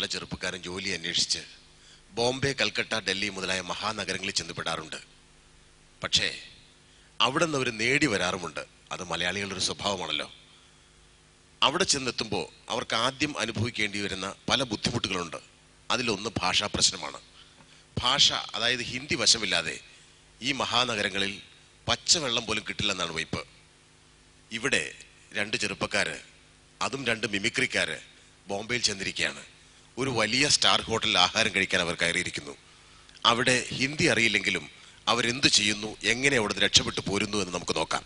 ചെറുപ്പക്കാരും ജോലി അന്വേഷിച്ച് ബോംബെ, കൽക്കട്ട, ഡൽഹി മുതലായ മഹാനഗരങ്ങളിൽ ചെന്നപ്പെടാറുണ്ട്. പക്ഷേ അവിടെ നിന്ന് അവർ നേടി വരാറുമുണ്ട്. അത് മലയാളികളുടെ ഒരു സ്വഭാവമാണല്ലോ. അവിടെ ചെന്നെത്തുമ്പോൾ അവർക്ക് ആദ്യം അനുഭവിക്കേണ്ടി വരുന്ന പല ബുദ്ധിമുട്ടുകളുണ്ട്. അതിലൊന്ന് ഭാഷാ പ്രശ്നമാണ്. ഭാഷ, അതായത് ഹിന്ദി വശമില്ലാതെ ഈ മഹാനഗരങ്ങളിൽ പച്ചവെള്ളം പോലും കിട്ടില്ലെന്നാണ് വയ്പ്. ഇവിടെ 2 ചെറുപ്പക്കാര്, അതും 2 മിമിക്രിക്കാര് ബോംബെയിൽ ചെന്നിരിക്കുകയാണ്. ഒരു വലിയ സ്റ്റാർ ഹോട്ടലിൽ ആഹാരം കഴിക്കാൻ അവർ കയറിയിരിക്കുന്നു. അവിടെ ഹിന്ദി അറിയില്ലെങ്കിലും അവരെന്തു ചെയ്യുന്നു, എങ്ങനെ അവിടെ രക്ഷപ്പെട്ടു പോരുന്നു എന്ന് നമുക്ക് നോക്കാം.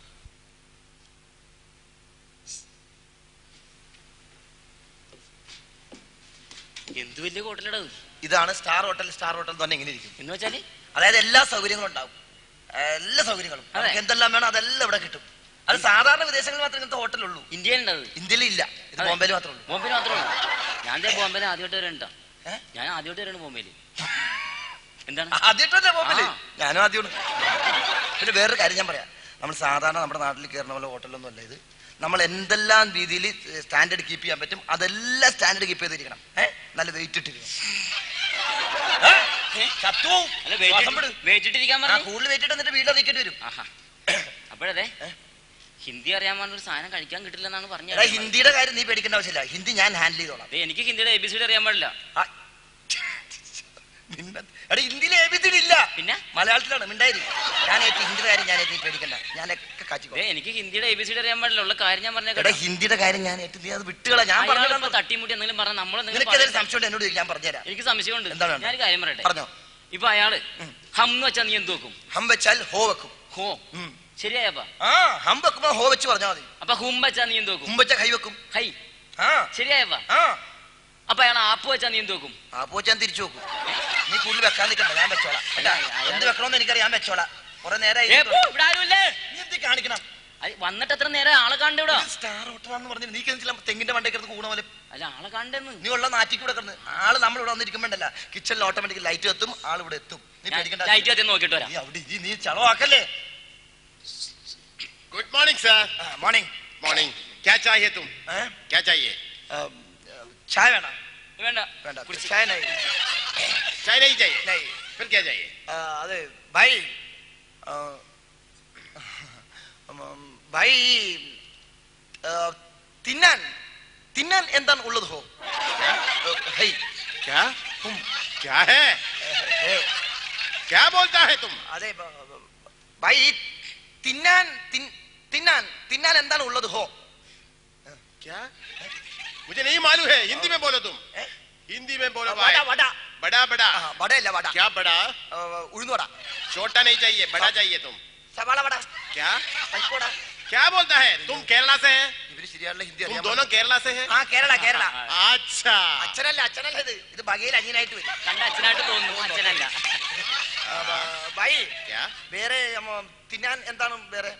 എന്ത് വലിയ ഹോട്ടലടാ ഇതാണ് സ്റ്റാർ ഹോട്ടൽ. സ്റ്റാർ ഹോട്ടൽ തന്നെ എങ്ങനെ ഇരിക്കും എന്ന് വെച്ചാല്, അതായത് എല്ലാ സൗകര്യങ്ങളും ഉണ്ടാവും. എല്ലാ സൗകര്യങ്ങളും എന്തെല്ലാം വേണം അതെല്ലാം ഇവിടെ കിട്ടും. അത് സാധാരണ വിദേശങ്ങളിൽ മാത്രമേ ഇങ്ങനത്തെ ഹോട്ടലുള്ളൂ. ഇന്ത്യയിലുണ്ടത്? ഇന്ത്യയിൽ ഇല്ല. ഇത് ബോംബെയിൽ മാത്രമേ ഉള്ളൂ. ബോംബെയിൽ മാത്രമേ ഉള്ളൂ. ഞാൻ ബോംബെയിൽ ആദ്യമായിട്ട് വരണ്ട. ഞാൻ ആദ്യമായിട്ട് വരാണ് ബോംബെയിൽ. എന്താണ് ആദ്യമായിട്ടല്ലേ ബോംബെയിൽ? ഞാനും ആദ്യമാണ്. പിന്നെ വേറൊരു കാര്യം ഞാൻ പറയാം. നമ്മൾ സാധാരണ നമ്മുടെ നാട്ടിൽ കയറുന്ന പോലെ ഹോട്ടലൊന്നും അല്ല ഇത്. നമ്മൾ എന്തെല്ലാം രീതിയിൽ സ്റ്റാൻഡേർഡ് കീപ്പ് ചെയ്യാൻ പറ്റും അതെല്ലാം സ്റ്റാൻഡേർഡ് കീപ്പ് ചെയ്തിരിക്കണം. നല്ല വെയിറ്റ് ഇട്ടിരിക്കണം. കൂടുതൽ വെയിറ്റ് ഇട്ട് എന്നിട്ട് വീട്ടിൽ നിൽക്കേണ്ടി വരും. അപ്പോഴതെ ഹിന്ദി അറിയാൻ ഒരു സാധനം കഴിക്കാൻ കിട്ടില്ലെന്നാണ് പറഞ്ഞത്. ഹിന്ദിയുടെ കാര്യം നീ പേടിക്കേണ്ട ആവശ്യമില്ല. ഹിന്ദി ഞാൻ ഹാൻഡിൽ ചെയ്തോളാം. എനിക്ക് ഹിന്ദിയുടെ ABCD അറിയാൻ പാടില്ല. ഹിന്ദിയിൽ ABCD ഇല്ല. പിന്നെ മലയാളത്തിലാണ് മിണ്ടായി. ഞാൻ ഹിന്ദിയുടെ കാര്യം ഞാൻ പേടിക്കണ്ട. ഞാനൊക്കെ കാച്ചി. എനിക്ക് ഹിന്ദിയുടെ ABCD അറിയാൻ പാടില്ല. ഉള്ള കാര്യം ഞാൻ പറഞ്ഞ ഹിന്ദിയുടെ കാര്യം ഞാൻ അത് വിട്ടുകളാ. ഞാൻ പറഞ്ഞു തട്ടിമുട്ടി എന്തെങ്കിലും പറഞ്ഞാൽ സംശയം എന്നോട് ഞാൻ പറഞ്ഞുതരാം. എനിക്ക് സംശയമുണ്ട്. എന്താണ്? ഞാൻ കാര്യം പറയട്ടെ. പറഞ്ഞോ. ഇപ്പൊ അയാള് ഹം എന്ന് വെച്ചാൽ നീ എന്ത് വെക്കും? ഹം വെച്ചാൽ ഹോ വെക്കും. ഹോ ശരിയായപ്പാ. ഹം വെക്കുമ്പോ ഹോ വെച്ച് പറഞ്ഞാൽ മതി. അപ്പൊ ഹും വെച്ചാൽ നീ എന്ത് വെക്കും? ഹും വെച്ചാൽ ഹൈ വെക്കും. ഹൈ ശരിയായപ്പാ. അപ്പൊ അയാൾ ആപ്പ് വെച്ചാൽ നീ എന്ത് വെക്കും? ആപ്പ് വെച്ചാൽ തിരിച്ചു വെക്കും. നീ കൂടുതൽ വെക്കാൻ നിൽക്കണ്ട. ഞാൻ വെച്ചോളാം. എന്ത് വെക്കണമെന്ന് എനിക്കറിയാം. ഞാൻ വെച്ചോളാം. കുറെ നേരം കാണിക്കണം. വന്നിട്ട് എത്ര നേരം ആളെ കണ്ട ഇവിടെ? സ്റ്റാർ ഹോട്ടലാന്ന് പറഞ്ഞു. നീ തെങ്ങിന്റെ മണ്ടയ്ക്കടുത്ത് കൂട പോലെ. അല്ല ആളെ കണ്ടെന്ന് നീ ഉള്ള നാറ്റിക്കൂടെ കിടന്ന് ആള് നമ്മൾ ഇവിടെ വന്നിരിക്കുമ്പോണ്ടല്ല കിച്ചണിൽ ഓട്ടോമാറ്റിക് ലൈറ്റ് എത്തും. ആൾ ഇവിടെ എത്തും. നീ പേടിക്കണ്ട. ലൈറ്റ് എത്തി നോക്കിട്ട് വരാം. നീ ചളവാക്കല്ലേ. Good morning sir. Morning morning. क्या चाहिए तुम? क्या चाहिए? चाय വേണോ? വേണ്ട വേണ്ട. चाय नहीं. चाय नहीं चाहिए? नहीं. फिर क्या चाहिए? अरे भाई भाई തിന്നാൻ തിന്നാൻ എന്താണ് ഉള്ളത്? ഹോ ഹൈ. क्या? तुम क्या है? क्या बोलता है तुम? अरे भाई തിന്നാൻ തിന്നാൻ തിന്നാൻ എന്താണ് ഉള്ളത്? ഹോ. क्या? मुझे नहीं मालूम है. हिंदी में बोलो तुम. हिंदी में बोलो. बड़ा बड़ा बड़ा बड़ा. बड़ा इल्ला बड़ा. क्या बड़ा? उഴുന്ന് വട. छोटा नहीं चाहिए, बड़ा चाहिए तुम. സവാള വട. क्या? പരിപ്പുവട. क्या बोलता है? तुम केरला से है? ഇവര് ശരിയാണല്ലോ ഹിന്ദി तुम അറിയാം. दोनों केरला से है? കേരള കേരള. अच्छा. അച്ഛനല്ല അച്ഛനല്ല ഇത് ബഗയിൽ അനിയനായിട്ട് വരും. കണ്ട അച്ഛനായിട്ട് തോന്നുന്നു. അച്ഛനല്ല. ഭായി क्या? വേറെ തിന്നാൻ എന്താണ് വേറെ?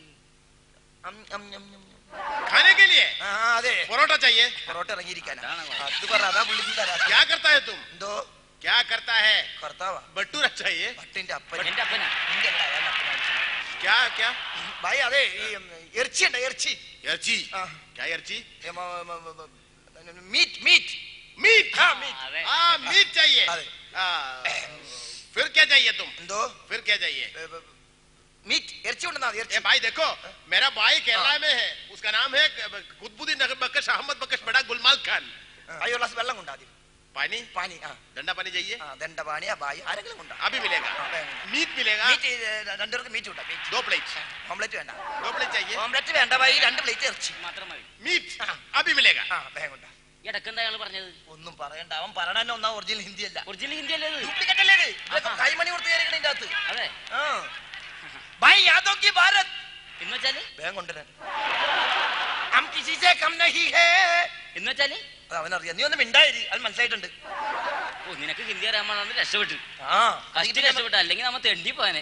खाने के लिए? അതെ परोठा चाहिए. പൊറോട്ട ഇറങ്ങിയിരിക്കാനാ. അത് പറ. അതാ പുള്ളി क्या करता है तुम? എന്തോ क्या करता है? കർത്താവാ. भटूरा चाहिए. പട്ടിന്റെ അപ്പൻ. എന്റെ അപ്പനാ. क्या क्या? ഭായി അതെ ഈ ഇറച്ചി ഉണ്ട്. ഇറച്ചി. इर्ची. क्या इर्ची? Meat meat meat. हाँ मीट. हाँ मीट चाहिए. फिर क्या चाहिए तुम? എന്തോ फिर क्या चाहिए? മീറ്റ് ഇറച്ചി ഉണ്ടെന്നാ മതി. ए भाई देखो, मेरा भाई केरला में है. उसका नाम है कुतुबुद्दीन बख्श अहमद बख्श बड़ा गुलमाल खान. ഭായി ഒരു ഗ്ലാസ് വെള്ളം കൊണ്ടാ. ആദ്യം पानी. പാനി. ठंडा पानी चाहिए. ദണ്ഡപാനി. ഭായി ആരെങ്കിലും കൊണ്ടാ. अभी मिलेगा. मीट मिलेगा. മീറ്റ് രണ്ടുപേർക്ക് മീറ്റ് കൊണ്ടാ. 2 प्लेट. ഓംലെറ്റ് വേണ്ട. 2 प्लेट चाहिए. ഓംലെറ്റ് വേണ്ട ഭായി. 2 പ്ലേറ്റ് ഇറച്ചി മാത്രം മതി. मीट अभी मिलेगा. വേഗം കൊണ്ടാ. ഇടക്കെന്താ അയാൾ പറഞ്ഞത്? ഒന്നും പറയണ്ട. അവൻ പറയണ ഒന്നാ ഒറിജിനൽ ഹിന്ദി അല്ല. ഒറിജിനൽ ഹിന്ദി അല്ലേ? ഡ്യൂപ്ലിക്കേറ്റ് അല്ലേ ഇത്? കൈമണി കൊടുത്ത് കയറിക്കണ ഇതിന്റെ അകത്ത്. അതെ. ഭായ് യാദോ കി ഭാരത് എന്ന് വെച്ചാല് വേഗം കൊണ്ടുവരാൻ. ഹം കിസി സേ കം നഹീ ഹേ എന്ന് വെച്ചാല് അവനറിയാം. നീ ഒന്നും മിണ്ടായിരി. അത് മനസ്സിലായിട്ടുണ്ട്. ഓ നിനക്ക് ഹിന്ദി അറിയാൻ പാടാന്ന് രക്ഷപ്പെട്ടു. ആ കഷ്ടി രക്ഷപ്പെട്ടു. അല്ലെങ്കിൽ നമ്മ തെണ്ടി പോനെ.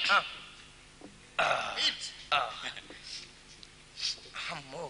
അമ്മോ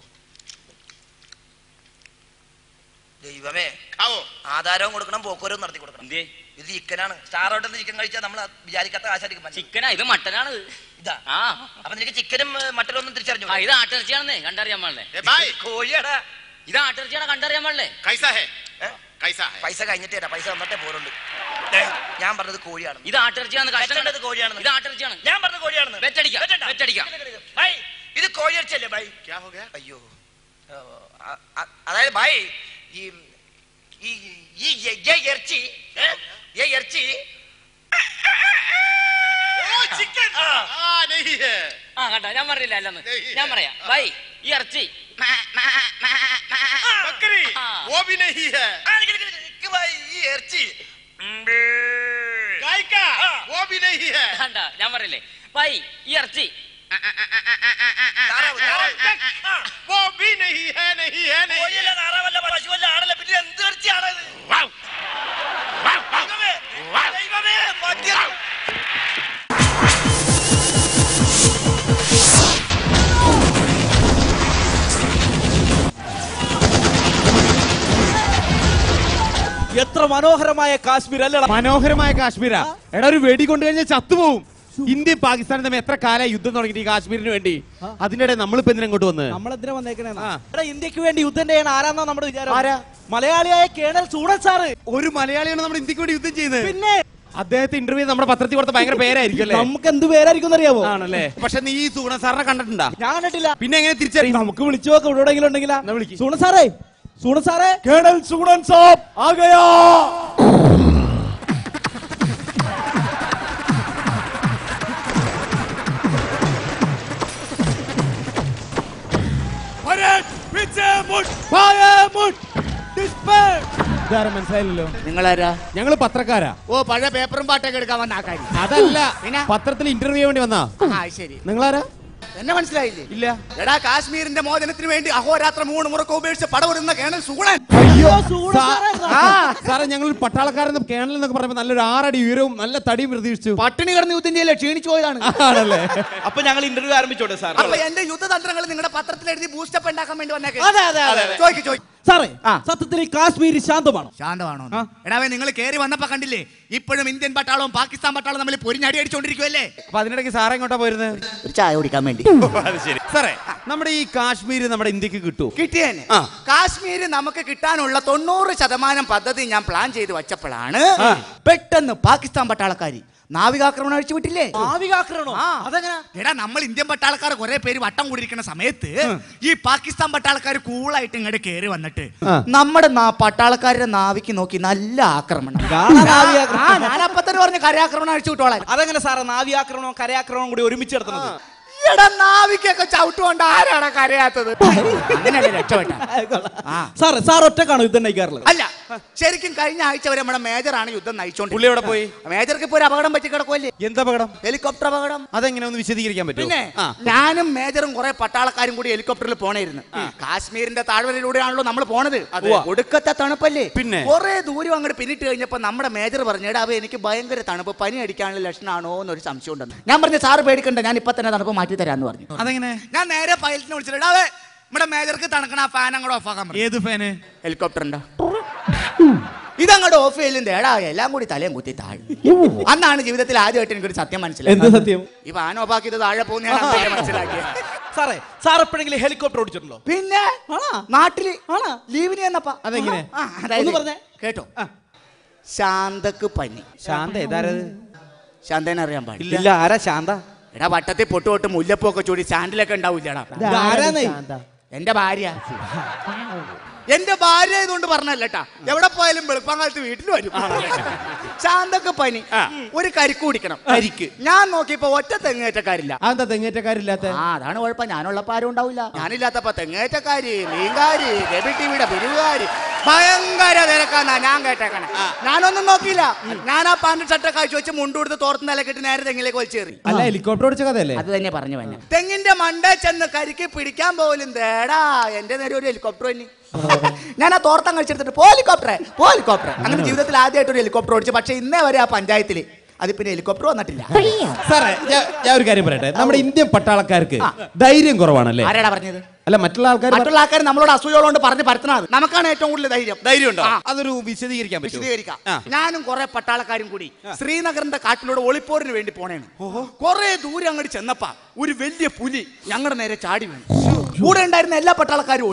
ദൈവമേ. खाओ. ആധാരവും കൊടുക്കണം പോക്കുവരവും നടത്തി കൊടുക്കണം. എന്തേ? ഇത് ചിക്കനാണ്. സ്റ്റാർ ഹോട്ടലിൽ ചിക്കൻ കഴിച്ചാൽ നമ്മൾ വിചാരിക്കാത്ത കാശായിരിക്കും. ചിക്കനാ? ഇത് മട്ടനാണ്. ഇതാ. ആ അപ്പൊ നിനക്ക് ചിക്കനും മട്ടനും ഒന്നും തിരിച്ചറിഞ്ഞു? ഇത് ആട്ടിറച്ചിയാണെന്നേ കണ്ടറിയാൻ പാടില്ലേ? കോഴിയാടാ. ഇത് ആട്ടിറച്ചിയാണ് കണ്ടറിയാൻ പാടില്ലേ? कैसा है? പൈസ കഴിഞ്ഞിട്ട് തരാം, പൈസ വന്നിട്ടേ പോരുണ്ട്. ഞാൻ പറഞ്ഞത് കോഴിയാണ്. ഇത് ആട്ടിറച്ചിയാണ്. കോഴിയാണ്. ഇത് ആട്ടിറച്ചിയാണ്. ഞാൻ പറഞ്ഞത് കോഴിയാണെന്ന്. വെറ്റടിക്കാം. ഇത് കോഴിയിറച്ചിയല്ലേ ഭായ്? അയ്യോ, അതായത് ഭായ് ഇറച്ചി കണ്ട ഞാൻ പറഞ്ഞില്ല അല്ലെന്ന്. ഞാൻ പറയാം ബൈ, ഈ ഇറച്ചി കണ്ട ഞാൻ പറയില്ലേ ബൈ, ഈ ഇറച്ചി പശുവല്ല ആണല്ലോ, പിന്നെ എന്ത് ഇറച്ചിയാണത്? എത്ര മനോഹരമായ കാശ്മീർ അല്ലേ? മനോഹരമായ കാശ്മീരാ. എടാ, ഒരു വെടി കൊണ്ടു കഴിഞ്ഞാൽ ചത്തുപോകും. ഇന്ത്യ പാകിസ്ഥാനും തമ്മിൽ എത്ര കാലം യുദ്ധം തുടങ്ങിയിട്ട് ഈ കാശ്മീരിന് വേണ്ടി. അതിനിടെ നമ്മളിപ്പോ എന്തിനാ ഇങ്ങോട്ട് വന്ന്? നമ്മളെന്തിനാ വന്നേക്കണേ? ഇന്ത്യക്ക് വേണ്ടി യുദ്ധം ചെയ്യണ ആരാന്നാ നമ്മുടെ വിചാരം? മലയാളിയായ കേണൽ സൂടൻ സാറ്. ഒരു മലയാളിയാണ് നമ്മുടെ ഇന്ത്യക്ക് വേണ്ടി യുദ്ധം ചെയ്യുന്നത്. പിന്നെ അദ്ദേഹത്തെ ഇന്റർവ്യൂ നമ്മുടെ പത്രത്തിൽ കൊടുത്ത ഭയങ്കര പേരായിരിക്കും അല്ലേ? നമുക്ക് എന്ത് പേരായിരിക്കും അറിയാവോ? ആണല്ലേ? പക്ഷെ നീ ഈ സൂണ സാറിനെ കണ്ടിട്ടുണ്ടാ? ഞാൻ കണ്ടിട്ടില്ല. പിന്നെ എങ്ങനെ തിരിച്ചറിയും? നമുക്ക് വിളിച്ചു നോക്കാം, ഇവിടെ എവിടെയെങ്കിലും ഉണ്ടെങ്കിലാ. സൂണൻ സാറേ, സൂണൻ സാറേ, കേണൽ സൂണൻ സാബ് ആ ഗയാ. മനസ്സിലായില്ലല്ലോ. നിങ്ങളാരാ? ഞങ്ങള് പത്രക്കാരാ. ഓ, പഴയ പേപ്പറും പാട്ടൊക്കെ എടുക്കാൻ വന്ന ആൾക്കാർ. അതല്ല, പത്രത്തിൽ ഇന്റർവ്യൂ വേണ്ടി വന്നാ. ശരി. നിങ്ങളാരാ? എന്നെ മനസ്സിലായില്ലേ? ഇല്ല. എടാ, കാശ്മീരിന്റെ മോചനത്തിന് വേണ്ടി അഹോരാത്രം 3 മുറക്കം ഉപേക്ഷിച്ച് പടവരുന്ന കേണൽ സൂണൻ. അയ്യോ സാറേ, ഞങ്ങൾ പട്ടാളക്കാരെന്ന് കേണൽ എന്നൊക്കെ പറയുമ്പോ നല്ലൊരു 6 അടി ഉയരവും നല്ല തടിയും പ്രതീക്ഷിച്ചു. പട്ടിണി കിടന്ന് യുദ്ധം ചെയ്യല്ലേ, ക്ഷീണിച്ചു പോയതാണ്. ആണല്ലേ? അപ്പൊ ഞങ്ങൾ ഇന്റർവ്യൂ ആരംഭിച്ചോട്ടെ സാർ? അപ്പൊ എന്റെ യുദ്ധതന്ത്രങ്ങൾ നിങ്ങളുടെ പത്രത്തിൽ എഴുതി ബൂസ്റ്റപ്പ് ഉണ്ടാക്കാൻ വേണ്ടി വന്നേക്കെ. ചോദിക്കും. സാറേ, സത്യത്തിൽ ഈ കാശ്മീർ ശാന്തമാണോ? ശാന്തമാണോ? എടാവേ, നിങ്ങൾ കയറി വന്നപ്പോ കണ്ടില്ലേ, ഇപ്പോഴും ഇന്ത്യൻ പട്ടാളവും പാകിസ്ഥാൻ പട്ടാളവും തമ്മിൽ പൊരിഞ്ഞടി അടിച്ചോണ്ടിരിക്കുവല്ലേ. അപ്പൊ അതിനിടയ്ക്ക് സാറേ എങ്ങോട്ടാ പോയിരുന്നത്? ഒരു ചായ കുടിക്കാൻ വേണ്ടി. സാറേ, നമ്മുടെ ഈ കാശ്മീർ നമ്മുടെ ഇന്ത്യക്ക് കിട്ടുമോ? കിട്ടിയേനെ. കാശ്മീർ നമുക്ക് കിട്ടാനുള്ള 90% പദ്ധതി ഞാൻ പ്ലാൻ ചെയ്ത് വച്ചപ്പോഴാണ് പെട്ടെന്ന് പാകിസ്ഥാൻ പട്ടാളക്കാരി നാവികാക്രമണം അഴിച്ചു വിട്ടില്ലേ? നാവികാക്രമണോ? അതെങ്ങനെ? എടാ, നമ്മൾ ഇന്ത്യൻ പട്ടാളക്കാർ കുറെ പേര് വട്ടം കൂടിയിരിക്കുന്ന സമയത്ത് ഈ പാകിസ്ഥാൻ പട്ടാളക്കാർ കൂളായിട്ട് ഇങ്ങോട്ട് കയറി വന്നിട്ട് നമ്മുടെ പട്ടാളക്കാരുടെ നാവിക്ക് നോക്കി നല്ല ആക്രമണം. ഞാനപ്പത്തന്നെ പറഞ്ഞ് കരയാക്രമണം അഴിച്ചു വിട്ടോളാം. അതെങ്ങനെ സാറേ നാവികാക്രമണവും കരയാക്രമണവും കൂടി ഒരുമിച്ച് നടത്തുന്നത്? എടാ, നാവിക്കൊക്കെ ചവിട്ടുകൊണ്ട് ആരാണ് കരയാത്തത്? അങ്ങനെയല്ലേ രക്ഷപ്പെട്ട. സാറേ, സാർ ഒറ്റക്കാണോ യുദ്ധം നയിക്കാറുള്ളത്? അല്ല, ശരിക്കും കഴിഞ്ഞ ആഴ്ച വരെ നമ്മുടെ മേജറാണ് യുദ്ധം നയിച്ചോണ്ട്. പുള്ളി എവിടെ പോയി? മേജർക്ക് ഇപ്പൊ ഒരു അപകടം പറ്റി കിടക്കുമല്ലേ? എന്താ അപകടം? ഹെലികോപ്റ്റർ അപകടം. അതെങ്ങനെ ഒന്ന് വിശദീകരിക്കാൻ പറ്റുമോ? പിന്നെ ഞാനും മേജറും കുറെ പട്ടാളക്കാരും കൂടി ഹെലികോപ്റ്ററിൽ പോണായിരുന്നു. കാശ്മീരിന്റെ താഴ്വരയിലൂടെയാണല്ലോ നമ്മൾ പോണത്. ഒടുക്കത്തെ തണുപ്പല്ലേ? പിന്നെ കുറെ ദൂരം അങ്ങോട്ട് പിന്നിട്ട് കഴിഞ്ഞപ്പോ നമ്മുടെ മേജർ പറഞ്ഞു, എടാ എനിക്ക് ഭയങ്കര തണുപ്പ്, പനി അടിക്കാനുള്ള ലക്ഷണമാണോ എന്നൊരു സംശയം ഉണ്ടെന്ന്. ഞാൻ പറഞ്ഞു, സാറ് പേടിക്കണ്ട, ഞാൻ ഇപ്പൊ തന്നെ തണുപ്പ് മാറ്റി തരാന്ന് പറഞ്ഞു. അതെങ്ങനെ? ഞാൻ നേരെ പൈലറ്റിനെ വിളിച്ചിട്ട്, എടാവേ നമ്മുടെ മേജർക്ക് തണുക്കണ ആ ഫാൻ അങ്ങോട്ട് ഓഫ് ആക്കാൻ പറഞ്ഞു. ഏത് ഫാന്? ഹെലികോപ്റ്ററിന്റെ. ഇതങ്ങോട്ട് ഓഫ് ചെയ്യലും ഏടാ എല്ലാം കൂടി തലയും കുത്തി താഴെ. അന്നാണ് ജീവിതത്തിൽ ആദ്യമായിട്ട് എനിക്കൊരു സത്യം മനസ്സിലായി. എന്ത് സത്യം? ഈ ഫാൻ ഓഫ് ആക്കിയത് താഴെ പോകുന്ന മനസ്സിലാക്കിയത്. സാറേ, സാർ എപ്പോഴെങ്കിലും ഹെലികോപ്റ്റർ ഓടിച്ചിട്ടുണ്ടോ? പിന്നെ നാട്ടില് ലീവിന് ചെന്നപ്പോ. അതെങ്ങനെ? പറഞ്ഞേ കേട്ടോ. ശാന്തക്ക് പനി. ശാന്ത ഏതാരത്? ശാന്തനെ അറിയാൻ പാടില്ല. ഇല്ല, ആരാ ശാന്ത? എടാ, വട്ടത്തിൽ പൊട്ടുപൊട്ട് മുല്ലപ്പൊക്കെ ചൂടി സ്റ്റാൻഡിലൊക്കെ ഉണ്ടാവില്ലടാ. എന്റെ ഭാര്യ. എന്റെ ഭാര്യ ഇതുകൊണ്ട് പറഞ്ഞല്ലേട്ടാ, എവിടെ പോയാലും വെളുപ്പാങ്കാലത്ത് വീട്ടിൽ വരും. ശാന്തക്ക് പനി, ഒരു കരിക്ക് കുടിക്കണം. കരിക്ക് ഞാൻ നോക്കിയപ്പോ ഒറ്റ തെങ്ങേറ്റക്കാരില്ല. അതെന്താ തെങ്ങേറ്റക്കാരില്ലാത്ത? അതാണ് കുഴപ്പം. ഞാനുള്ളപ്പോ ആരും ഉണ്ടാവില്ല. ഞാനില്ലാത്തപ്പോ തെങ്ങേറ്റക്കാരി, മീൻകാരി, രബി ടിവിയുടെ പിരിവുകാരി, ഭയങ്കര തിരക്കാന്നാ ഞാൻ കേട്ടേക്കണേ. ഞാനൊന്നും നോക്കിയില്ല. ഞാൻ ആ പാന്റ് ഷർട്ടൊക്കെ അഴിച്ചു വെച്ച് മുണ്ടുകൊടുത്ത് തോർത്ത് നിലക്കിട്ട് നേരെ തെങ്ങിലേക്ക് വലിച്ചേറി. അല്ല, ഹെലികോപ്റ്റർ ഓടിച്ച കഥയല്ലേ? അത് തന്നെ പറഞ്ഞു തന്നെ. തെങ്ങിന്റെ മണ്ടേ ചെന്ന് കരിക്ക് പിടിക്കാൻ പോലും തേടാ എന്റെ നേരെ ഒരു ഹെലികോപ്റ്റർ തന്നെ. ഞാൻ ആ തോർത്തം കഴിച്ചെടുത്തിട്ട് ഹെലികോപ്റ്റർ അങ്ങനെ ജീവിതത്തിൽ ആദ്യമായിട്ട് ഒരു ഹെലികോപ്റ്റർ ഓടിച്ചു. പക്ഷെ ഇന്നേ വരെ ആ പഞ്ചായത്തില് അത് പിന്നെ ഹെലികോപ്റ്റർ വന്നിട്ടില്ല. സാറേ, ഞാൻ ഒരു കാര്യം പറയട്ടെ. നമ്മുടെ ഇന്ത്യൻ പട്ടാളക്കാർക്ക് ധൈര്യം കുറവാണല്ലേ? ആരാടാ പറഞ്ഞത്? അല്ല, മറ്റുള്ള ആൾക്കാർ നമ്മളോട് അസൂയോണ്ട് പറഞ്ഞ് പരത്തുന്നത്. നമുക്കാണ് ഏറ്റവും കൂടുതൽ ധൈര്യം ഉണ്ടോ? അതൊരു വിശദീകരിക്കാം. ഞാനും കുറെ പട്ടാളക്കാരും കൂടി ശ്രീനഗറിന്റെ കാട്ടിലൂടെ ഒളിപ്പോറിന് വേണ്ടി പോണേണ്. കുറെ ദൂരം അങ്ങോട്ട് ചെന്നപ്പോ ഒരു വലിയ പുലി ഞങ്ങളുടെ നേരെ ചാടി വീണു. കൂടെ ഉണ്ടായിരുന്ന എല്ലാ പട്ടാളക്കാരും ഓടി.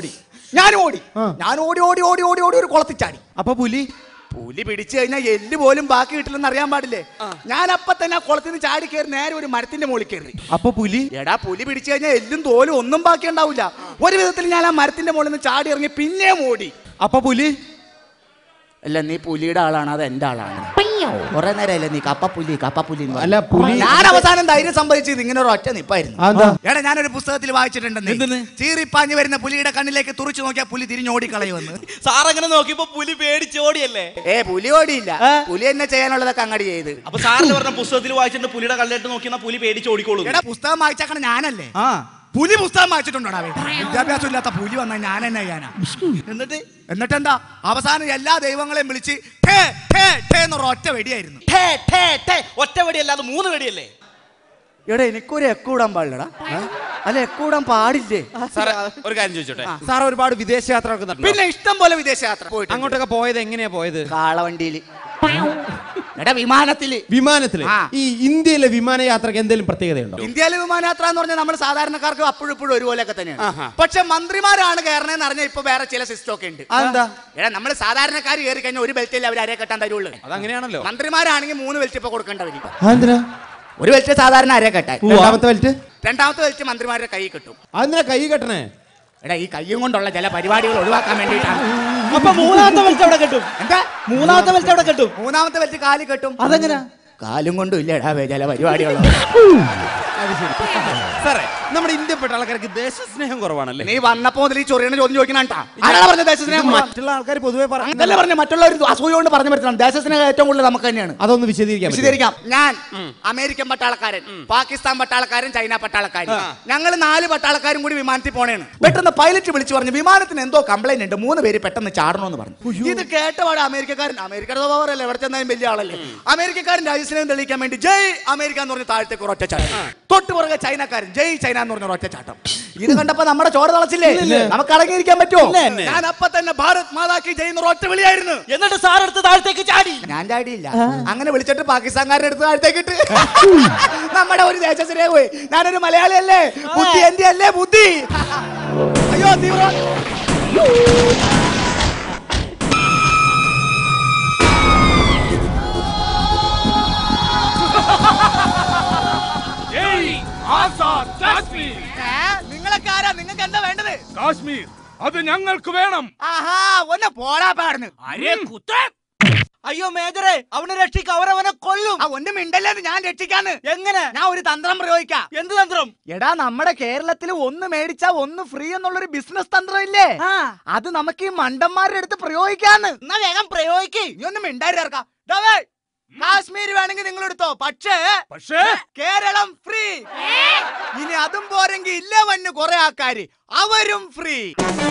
ഞാൻ ഓടി ഒരു കുളത്തിൽ ചാടി. അപ്പൊ പുലി പിടിച്ചു കഴിഞ്ഞാൽ എല്ല് പോലും ബാക്കി കിട്ടില്ലെന്ന് അറിയാൻ പാടില്ലേ. ഞാൻ അപ്പൊ തന്നെ ആ കുളത്തിൽ നിന്ന് ചാടി കയറി നേരെ ഒരു മരത്തിന്റെ മുകളിൽ കയറി. അപ്പൊ പുലി പുലി പിടിച്ചു കഴിഞ്ഞാൽ എല്ലും തോലും ഒന്നും ബാക്കി ഉണ്ടാവില്ല. ഒരു വിധത്തിൽ ഞാൻ ആ മരത്തിന്റെ മുകളിൽ നിന്ന് ചാടി ഇറങ്ങി പിന്നെയും ഓടി. അപ്പൊ പുലി അല്ല, നീ പുലിയുടെ ആളാണ്, അത് എന്റെ ആളാണ്. കുറെ നേരമല്ലേ നീ കപ്പപ്പുലി അല്ല പുലി. ഞാൻ അവസാനം ധൈര്യം സംഭവിച്ചത് ഇങ്ങനെ ഒരു ഒറ്റ നിപ്പായിരുന്നു. എടാ, ഞാനൊരു പുസ്തകത്തിൽ വായിച്ചിട്ടുണ്ടെന്ന്, ചീറിപ്പാഞ്ഞു വരുന്ന പുലിയുടെ കണ്ണിലേക്ക് തുറച്ചു നോക്കിയാൽ പുലി തിരിഞ്ഞോടിക്കളയുമെന്ന്. സാർ അങ്ങനെ നോക്കിയപ്പോ പുലി പേടിച്ചോടിയല്ലേ? പുലി ഓടിയില്ല, പുലി എന്നെ ചെയ്യാനുള്ളതൊക്കെ അങ്ങടി ചെയ്ത്. അപ്പൊ സാറിന് പറഞ്ഞ പുസ്തകത്തിൽ വായിച്ചിട്ട് പുലിയുടെ കണ്ണിലേക്ക് നോക്കിയാൽ പുലി പേടിച്ചോടിക്കോളൂ. എടാ, പുസ്തകം വായിച്ചാക്കണ ഞാനല്ലേ? പുലി പുസ്തകം വായിച്ചിട്ടുണ്ടോടാ? വിദ്യാഭ്യാസം ഇല്ലാത്ത പുലി വന്നാൽ ഞാൻ എന്നെ ചെയ്യാനാ? എന്നിട്ടെന്താ അവസാനം എല്ലാ ദൈവങ്ങളെയും വിളിച്ച് ഒറ്റ വെടിയായിരുന്നു. ഒറ്റ വെടിയല്ലാതെ 3 വെടിയല്ലേ? എടാ, എനിക്കൊരു എക്കൂടാൻ പാടില്ലടാ. അല്ല, എക്കൂടാൻ പാടില്ലേ? സാറേ, ഒരു കാര്യം ചോദിച്ചോട്ടെ. സാർ ഒരുപാട് വിദേശയാത്ര നടത്തുന്നുണ്ട്. പിന്നെ ഇഷ്ടം പോലെ വിദേശയാത്ര പോയിട്ട്. അങ്ങോട്ടൊക്കെ പോയത് എങ്ങനെയാ പോയത്? കാളവണ്ടിയില്. എടാ, വിമാനത്തില്. ഈ ഇന്ത്യയിലെ വിമാനയാത്രക്ക് എന്തെങ്കിലും പ്രത്യേകതയുണ്ടോ? ഇന്ത്യയിലെ വിമാനയാത്ര എന്ന് പറഞ്ഞാൽ നമ്മൾ സാധാരണക്കാർക്ക് അപ്പോഴും ഒരുപോലെയൊക്കെ തന്നെയാണ്. പക്ഷെ മന്ത്രിമാരാണ് കയറണേന്ന് അറിഞ്ഞാൽ ഇപ്പൊ വേറെ ചില സിസ്റ്റം ഒക്കെ ഉണ്ട്. അതെന്താ? എടാ, നമ്മൾ സാധാരണക്കാർ കയറി കഴിഞ്ഞാൽ ഒരു ബെൽറ്റിൽ അവർ അരയെ കെട്ടാൻ തരുള്ളൂ. അതങ്ങനെയാണല്ലോ. മന്ത്രിമാരാണെങ്കിൽ 3 ബെൽറ്റ് ഇപ്പൊ കൊടുക്കേണ്ടവര്. ഒരു ബെൽറ്റ് സാധാരണ അരയെ കെട്ടാൻ, രണ്ടാമത്തെ ബെൽറ്റ് മന്ത്രിമാരുടെ കൈ കിട്ടും. അതിനെ കൈ കെട്ടണേ? എടാ, ഈ കയ്യും കൊണ്ടുള്ള ചില പരിപാടികൾ ഒഴിവാക്കാൻ വേണ്ടിയിട്ടാണ്. അപ്പൊ 3ാമത്തെ ബെൽറ്റ് എവിടെ കിട്ടും? എന്താ? 3ാമത്തെ ബെൽറ്റ് എവിടെ കിട്ടും? 3ാമത്തെ ബെൽറ്റ് കാലി കെട്ടും. അതെങ്ങനാ? കാലും കൊണ്ടും ഇല്ലടാ ചില പരിപാടികളോ. സാറേ, നമ്മുടെ ഇന്ത്യപ്പെട്ട ആൾക്കാർക്ക് ദേശസ്നേഹം കുറവാണല്ലേ? നീ വന്നപ്പോ മുതൽ ഈ ചൊറിയണ ചോദ്യം ചോദിക്കണാ. ആരാ പറഞ്ഞ ദേശസ്നേഹം? മറ്റുള്ള ആൾക്കാർ പൊതുവെ അതല്ല പറഞ്ഞ മറ്റുള്ളവർ അസൂയ കൊണ്ട് പറഞ്ഞു പറ്റുന്നതാണ്. ദേശസ്നേഹം ഏറ്റവും കൂടുതൽ നമുക്ക് തന്നെയാണ്. അതൊന്ന് വിശദീകരിക്കാം. ഞാൻ അമേരിക്കൻ പട്ടാളക്കാരൻ, പാകിസ്ഥാൻ പട്ടാളക്കാരൻ, ചൈന പട്ടാളക്കാരൻ, ഞങ്ങൾ 4 പട്ടാളക്കാരും കൂടി വിമാനത്തിൽ പോണേണ്. പെട്ടെന്ന് പൈലറ്റ് വിളിച്ചു പറഞ്ഞു വിമാനത്തിന് എന്തോ കംപ്ലൈന്റ് ഉണ്ട്, 3 പേര് പെട്ടെന്ന് ചാടണമെന്ന് പറഞ്ഞു. ഇത് കേട്ടപാട് അമേരിക്കയുടെ സ്വഭാവമല്ലേ, എവിടെ ചെന്നാലും വലിയ ആളല്ലേ, അമേരിക്കക്കാരൻ രാജ്യസ്നേഹം തെളിയിക്കാൻ വേണ്ടി ജയ് അമേരിക്ക എന്ന് പറഞ്ഞ് താഴത്തേക്ക് ഒറ്റ ചാട്ടം. തൊട്ട് പുറകെ ചൈനക്കാരൻ ജയ് ചൈന എന്ന് പറഞ്ഞ ഒറ്റ ചാട്ടം. ഇത് കണ്ടപ്പോ നമ്മുടെ ചോര തളച്ചില്ലേ? നമുക്ക് അടങ്ങിയിരിക്കാൻ പറ്റുമോ? ഞാൻ അപ്പൊ തന്നെ ഭാരത് മാതാക്കി ജയ് എന്ന് ഒറ്റ വിളിയായിരുന്നു. എന്നിട്ട് സാർ എടുത്ത് താഴത്തേക്ക് ചാടി. ഞാൻ ചാടിയില്ല, അങ്ങനെ വിളിച്ചിട്ട് പാകിസ്ഥാൻകാരനെ എടുത്ത് താഴത്തേക്ക് ഇട്ട്. നമ്മുടെ ഒരു ദേശസ്നേഹം പോയി. ഞാനൊരു മലയാളിയല്ലേ, ബുദ്ധി എന്റെ അല്ലേ ബുദ്ധി. അയ്യോ, തീവ്രവാദി. നിങ്ങളൊക്കെ നിങ്ങൾക്ക് എന്താ വേണ്ടത്? കാശ്മീർ, അത് ഞങ്ങൾക്ക് വേണം. ആഹാ, ഒന്ന് പോടാ പാടുന്നു. അയ്യോ മേജറെ, അവനെ രക്ഷിക്ക, അവരവനെ കൊല്ലും. ഒന്നും മിണ്ടല്ലേ, ഞാൻ രക്ഷിക്കാന്ന്. എങ്ങനെ? ഞാൻ ഒരു തന്ത്രം പ്രയോഗിക്കാം. എന്ത് തന്ത്രം? എടാ, നമ്മുടെ കേരളത്തിൽ 1 മേടിച്ചാ 1 ഫ്രീ എന്നുള്ളൊരു ബിസിനസ് തന്ത്രം ഇല്ലേ? അത് നമുക്ക് ഈ മണ്ടന്മാരുടെ അടുത്ത് പ്രയോഗിക്കാന്ന്. എന്നാ വേഗം പ്രയോഗിക്ക്. നീ ഒന്നും മിണ്ടായിരിക്കാം. കാശ്മീർ വേണമെങ്കിൽ നിങ്ങൾ എടുത്തോ, പക്ഷേ കേരളം ഫ്രീ. ഇനി അതും പോരെങ്കിൽ ഇല്ല വന്ന് കുറെ ആൾക്കാര്, അവരും ഫ്രീ.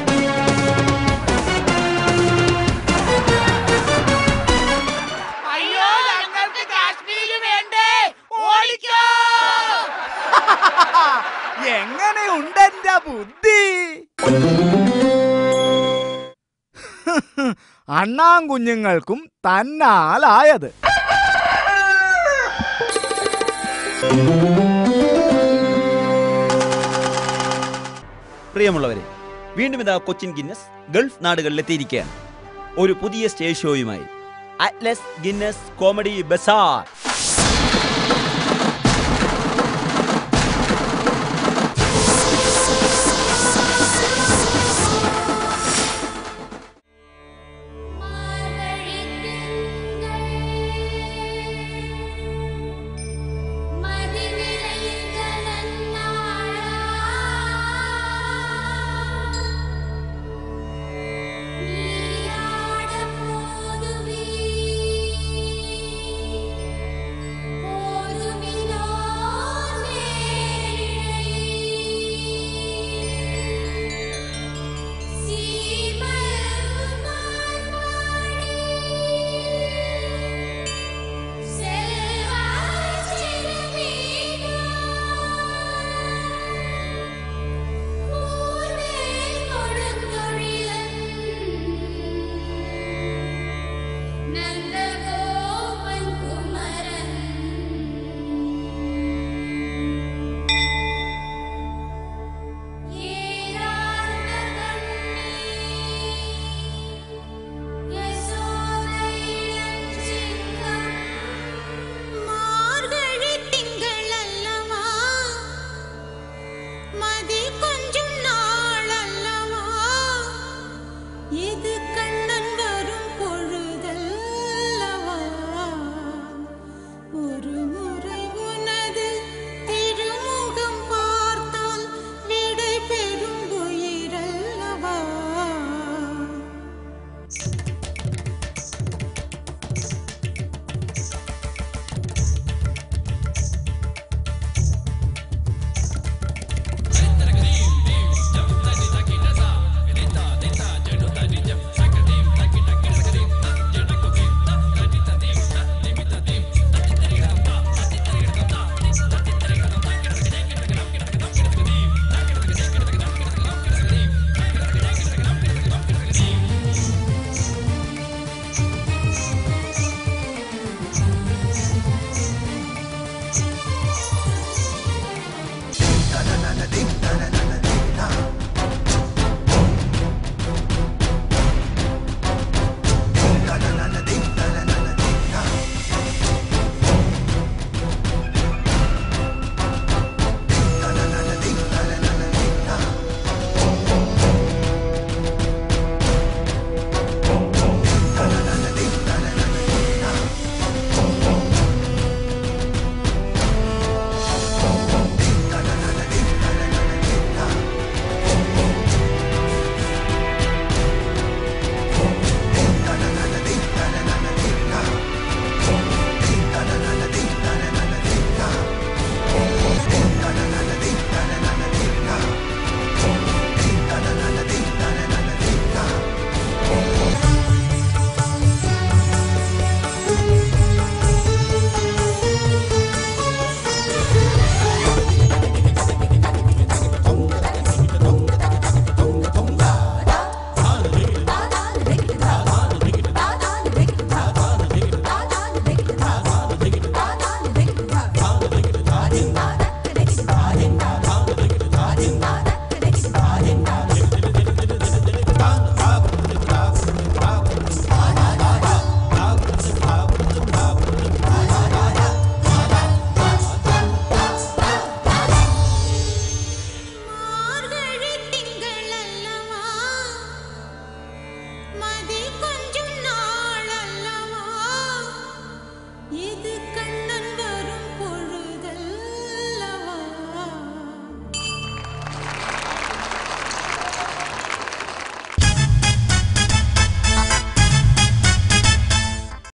അയ്യോ, ഞങ്ങൾക്ക് കാശ്മീർ വേണ്ടേ, ഓടിക്കോ. എങ്ങനെയുണ്ട് എന്റെ ബുദ്ധി? അണ്ണാൻ കുഞ്ഞുങ്ങൾക്കും തന്നാലായത്. പ്രിയമുള്ളവരെ, വീണ്ടും ഇതാ കൊച്ചിൻ ഗിന്നസ് ഗൾഫ് നാടുകളിലെത്തിയിരിക്കുകയാണ് ഒരു പുതിയ സ്റ്റേജ് ഷോയുമായി. Atlas Guinness comedy Bazar.